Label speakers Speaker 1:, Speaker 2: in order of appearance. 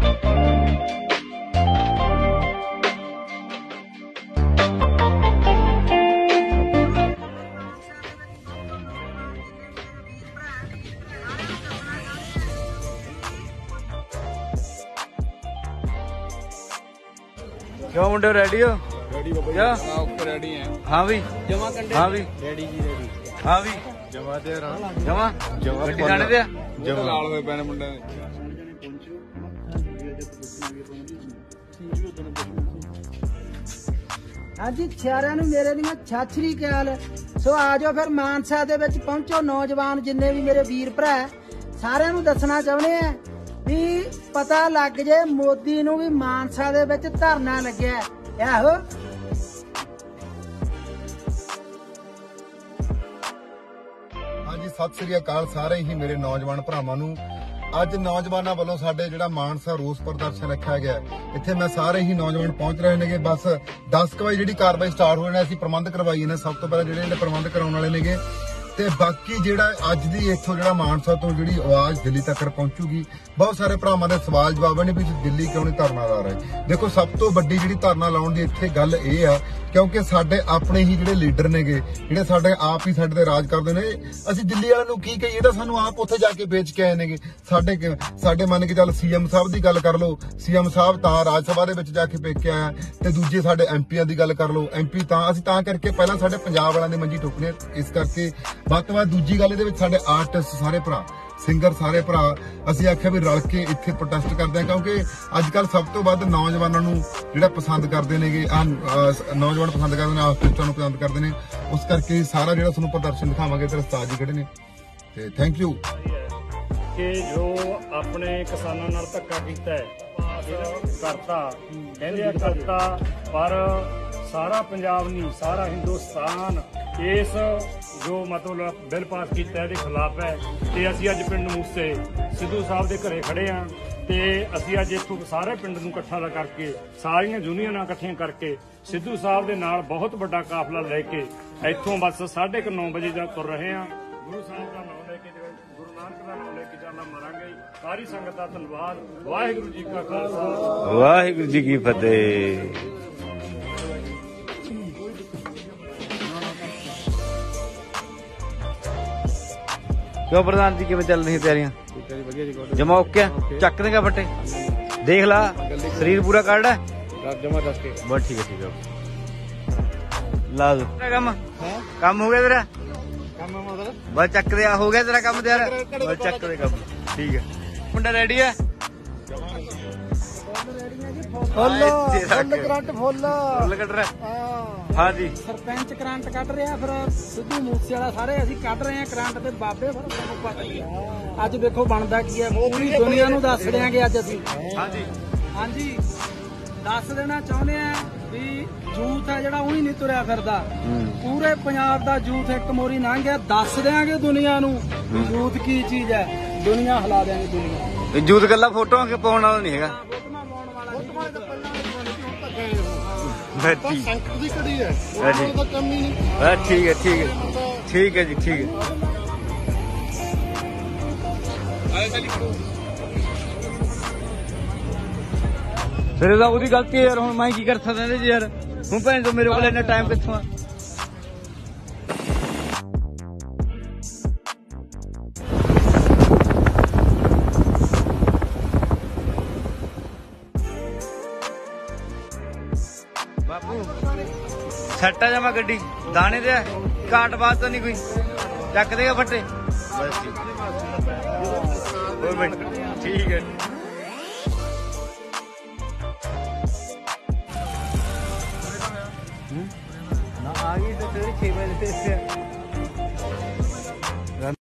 Speaker 1: क्यों मुंडे रेडी हो?
Speaker 2: रेडी बाबा
Speaker 1: क्या?
Speaker 2: रेडी हैं।
Speaker 1: हाँ भी
Speaker 2: जमा कंडे।
Speaker 1: हाँ भी
Speaker 2: रेडी जी रेडी।
Speaker 1: हाँ भी
Speaker 2: जमा दे रहा।
Speaker 1: जमा गड्डी जाने दे
Speaker 2: जमा लाल होए पैने मुंडे ने।
Speaker 3: हाँ जी सारिਆਂ ਨੂੰ ਮੇਰੇ ਦੀਆਂ ਸਤਿ ਸ੍ਰੀ ਅਕਾਲ। ਸੋ ਆ ਜਾਓ ਫਿਰ ਮਾਨਸਾ ਦੇ ਵਿੱਚ ਪਹੁੰਚੋ ਨੌਜਵਾਨ ਜਿੰਨੇ ਵੀ ਮੇਰੇ ਵੀਰ ਭਰਾ ਸਾਰਿਆਂ ਨੂੰ ਦੱਸਣਾ ਚਾਹੁੰਦੇ ਆ ਵੀ ਪਤਾ ਲੱਗ ਜੇ ਮੋਦੀ ਨੂੰ ਵੀ ਮਾਨਸਾ ਦੇ ਵਿੱਚ ਧਰਨਾ ਲੱਗਿਆ ਆਹੋ।
Speaker 4: ਹਾਂਜੀ ਸਤਿ ਸ੍ਰੀ ਅਕਾਲ ਸਾਰੇ ਹੀ ਮੇਰੇ ਨੌਜਵਾਨ ਭਰਾਵਾਂ ਨੂੰ। ਅੱਜ ਨੌਜਵਾਨਾਂ ਵੱਲੋਂ ਸਾਡੇ ਜਿਹੜਾ ਮਾਨਸਾ ਰੋਸ ਪ੍ਰਦਰਸ਼ਨ ਰੱਖਿਆ ਗਿਆ ਇੱਥੇ ਮੈਂ ਸਾਰੇ ਹੀ ਨੌਜਵਾਨ ਪਹੁੰਚ ਰਹੇ ਨੇਗੇ। ਬਸ 10 ਵਜੇ ਜਿਹੜੀ ਕਾਰਵਾਈ ਸਟਾਰਟ ਹੋ ਜਾਣੀ ਅਸੀਂ ਪ੍ਰਬੰਧ ਕਰਵਾਈ ਨੇ। ਸਭ ਤੋਂ ਪਹਿਲਾਂ ਜਿਹੜੇ ਇਹਨੇ ਪ੍ਰਬੰਧ ਕਰਾਉਣ ਵਾਲੇ ਨੇਗੇ ਤੇ ਬਾਕੀ ਜਿਹੜਾ ਅੱਜ ਦੀ ਇੱਥੋਂ ਜਿਹੜਾ ਮਾਨਸਾ ਤੋਂ ਜਿਹੜੀ ਆਵਾਜ਼ ਦਿੱਲੀ ਤੱਕ ਪਹੁੰਚੂਗੀ। ਬਹੁਤ ਸਾਰੇ ਭਰਾਵਾਂ ਦੇ ਸਵਾਲ ਜਵਾਬ ਨੇ ਵੀ ਦਿੱਲੀ ਕਿਉਂ ਨਹੀਂ ਧਰਨਾ ਲਾ ਰਹੇ। ਦੇਖੋ ਸਭ ਤੋਂ ਵੱਡੀ ਜਿਹੜੀ ਧਰਨਾ ਲਾਉਣ ਦੀ ਇੱਥੇ ਗੱਲ ਇਹ ਆ ਕਿਉਂਕਿ ਸਾਡੇ ਆਪਣੇ ਹੀ ਜਿਹੜੇ ਲੀਡਰ ਨੇਗੇ ਜਿਹੜੇ ਸਾਡੇ ਆਪ ਹੀ ਸਾਡੇ ਤੇ ਰਾਜ ਕਰਦੇ ਨੇ। ਅਸੀਂ ਦਿੱਲੀ ਵਾਲਿਆਂ ਨੂੰ ਕੀ ਕਹੀਏ ਤਾਂ ਸਾਨੂੰ ਆਪ ਉੱਥੇ ਜਾ ਕੇ ਵੇਚ ਕੇ ਆਏ ਨੇਗੇ। ਸਾਡੇ ਮੰਨ ਕੇ ਚੱਲ ਸੀਐਮ ਸਾਹਿਬ ਦੀ ਗੱਲ ਕਰ ਲਓ, ਸੀਐਮ ਸਾਹਿਬ ਤਾਂ ਰਾਜ ਸਭਾ ਦੇ ਵਿੱਚ ਜਾ ਕੇ ਵੇਚ ਕੇ ਆਇਆ ਤੇ ਦੂਜੇ ਸਾਡੇ ਐਮਪੀਆਂ ਦੀ ਗੱਲ ਕਰ ਲਓ, ਐਮਪੀ ਤਾਂ ਅਸੀਂ ਤਾਂ ਕਰਕੇ ਪਹਿਲਾਂ ਸਾਡੇ ਪੰਜਾਬ ਵਾਲਿਆਂ ਦੀ ਮੰਜੀ ਠੋਕਣੀ ਇਸ ਕਰਕੇ। ਵੱਧ ਤੋਂ ਵੱਧ ਦੂਜੀ ਗੱਲ ਇਹਦੇ ਵਿੱਚ ਸਾਡੇ ਆਰਟਿਸਟ ਸਾਰੇ ਭਰਾ ਸਿੰਗਰ ਸਾਰੇ ਭਰਾ ਅਸੀਂ ਆਖਿਆ ਵੀ ਰਲ ਕੇ ਇੱਥੇ ਪ੍ਰੋਟੈਸਟ ਕਰਦੇ ਹਾਂ ਕਿਉਂਕਿ ਅੱਜ ਕੱਲ ਸਭ ਤੋਂ ਵੱਧ ਨੌਜਵਾਨਾਂ ਨੂੰ ਜਿਹੜਾ ਪਸੰਦ ਕਰਦੇ ਨੇਗੇ ਨੌਜਵਾਨ ਪਸੰਦ ਕਰਦੇ ਨੇ ਆਰਟਿਸਟਾਂ ਨੂੰ ਪਸੰਦ ਕਰਦੇ ਨੇ। ਉਸ ਕਰਕੇ ਸਾਰਾ ਜਿਹੜਾ ਤੁਹਾਨੂੰ ਪ੍ਰਦਰਸ਼ਨ ਦਿਖਾਵਾਂਗੇ ਤੇ ਉਸਤਾਦ ਜੀ ਖੜੇ ਨੇ ਤੇ ਥੈਂਕ ਯੂ।
Speaker 5: ਕਿ ਜੋ ਆਪਣੇ ਕਿਸਾਨਾਂ ਨਾਲ ਧੱਕਾ ਕੀਤਾ ਹੈ ਕਰਤਾ ਕਹਿੰਦੇ ਆ ਕਰਤਾ ਪਰ ਸਾਰਾ ਪੰਜਾਬ ਨਹੀਂ ਸਾਰਾ ਹਿੰਦੁਸਤਾਨ ਇਸ ਜੋ ਮਤਲਬ ਬਿੱਲ ਪਾਸ ਕੀਤਾ ਇਹਦੇ ਖਿਲਾਫ ਹੈ। ਤੇ ਅਸੀਂ ਅੱਜ ਪਿੰਡ ਮੂਸੇ ਸਿੱਧੂ ਸਾਹਿਬ ਦੇ ਘਰੇ ਖੜੇ ਆ ਤੇ ਅਸੀਂ ਅੱਜ ਇੱਥੋਂ ਸਾਰੇ ਪਿੰਡ ਨੂੰ ਇਕੱਠਾ ਕਰਕੇ ਸਾਰੀਆਂ ਯੂਨੀਅਨਾਂ ਇਕੱਠੀਆਂ ਕਰਕੇ ਸਿੱਧੂ ਸਾਹਿਬ ਦੇ ਨਾਲ ਬਹੁਤ ਵੱਡਾ ਕਾਫਲਾ ਲੈ ਕੇ ਇੱਥੋਂ ਬਸ 9:30 ਵਜੇ ਦਾ ਤੁਰ ਰਹੇ ਆ। ਗੁਰੂ ਸਾਹਿਬ ਦਾ ਨਾਮ ਲੈ ਕੇ ਗੁਰੂ ਨਾਨਕ ਦਾ ਨਾਮ ਲੈ ਕੇ ਜਾਣਾ ਮਰਾਂਗੇ। ਸਾਰੀ ਸੰਗਤ ਦਾ ਧੰਨਵਾਦ। ਵਾਹਿਗੁਰੂ ਜੀ ਕਾ ਖਾਲਸਾ
Speaker 1: ਵਾਹਿਗੁਰੂ ਜੀ ਕੀ ਫਤਿਹ। क्यों प्रधान जी किवें चल रही तैयारियां? जमा ओके चक देगा फटे देख ला शरीर पूरा काट है
Speaker 2: जमा 10 के
Speaker 1: बस ठीक है ला दो काम हो गया तेरा बस चक दे हो गया तेरा काम तेरा बस चक दे काम ठीक है मुंडा रेडी है
Speaker 3: ਫੁੱਲ ਕਰੰਟ
Speaker 1: फुल कट रहा हाँ जी
Speaker 3: ਸਰਪੰਚ ਕਰੰਟ ਕੱਢ ਰਿਹਾ ਫਿਰ ਸਿੱਧੂ ਮੂਸੇ ਵਾਲਾ ਸਾਰੇ ਅਸੀਂ ਕੱਢ ਰਹੇ ਆ ਕਰੰਟ ਤੇ ਬਾਬੇ ਫਿਰ ਤੁਹਾਨੂੰ ਪਤਾ ਹੀ ਆ ਅੱਜ ਵੇਖੋ ਬਣਦਾ ਕੀ ਹੈ ਪੂਰੀ ਦੁਨੀਆ ਨੂੰ ਦੱਸ ਦਿਆਂਗੇ ਅੱਜ ਅਸੀਂ। ਹਾਂਜੀ ਦੱਸ ਦੇਣਾ ਚਾਹੁੰਦੇ ਆ ਵੀ ਯੂਥ ਹੈ ਜਿਹੜਾ ਉਹੀ ਨਹੀਂ ਤੁਰਿਆ ਫਿਰਦਾ ਪੂਰੇ ਪੰਜਾਬ ਦਾ ਯੂਥ ਇੱਕ ਮੋਰੀ ਲੰਘ ਗਿਆ। ਦੱਸ ਦਿਆਂਗੇ ਦੁਨੀਆ ਨੂੰ ਯੂਥ ਕੀ ਚੀਜ਼ ਹੈ ਦੁਨੀਆ ਹਿਲਾ ਦਿਆਂਗੇ ਦੁਨੀਆ।
Speaker 1: ਯੂਥ ਗੱਲਾਂ ਫੋਟੋਆਂ ਕੇ ਪਾਉਣ ਵਾਲਾ ਨਹੀਂ ਹੈਗਾ ठीक है ठीक है जी ठीक है फिर ਉਹਦੀ ਗਲਤੀ ਹੈ ਯਾਰ। ਹੁਣ ਮੈਂ ਕੀ ਕਰ ਸਕਦਾ ਇਹਦੇ ਜੀ ਯਾਰ। ਹੁਣ ਭੈਣ ਤੋਂ ਮੇਰੇ ਕੋਲ ਇੰਨਾ ਟਾਈਮ ਕਿੱਥੋਂ ਆ। ਬਾਪੂ ਸੈੱਟ ਆ ਜਾਵਾਂ ਗੱਡੀ ਦਾਣੇ ਦੇ ਕਾਟ ਬਾਤ ਤਾਂ ਨਹੀਂ ਕੋਈ ਚੱਕ ਦੇਗਾ ਫੱਟੇ ਬਸ ਠੀਕ ਠੀਕ ਹੈ। ना आ गई तो 6 बजे से